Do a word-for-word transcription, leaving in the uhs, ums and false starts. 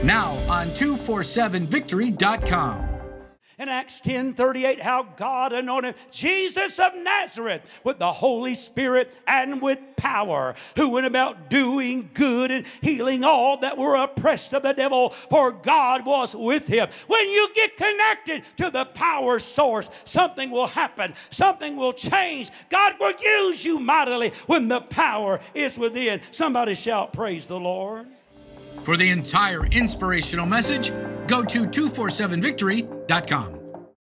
Now on two forty-seven victory dot com. In Acts ten thirty-eight, how God anointed Jesus of Nazareth with the Holy Spirit and with power, who went about doing good and healing all that were oppressed of the devil, for God was with him. When you get connected to the power source, something will happen. Something will change. God will use you mightily when the power is within. Somebody shout, praise the Lord. For the entire inspirational message, go to two forty-seven victory dot com.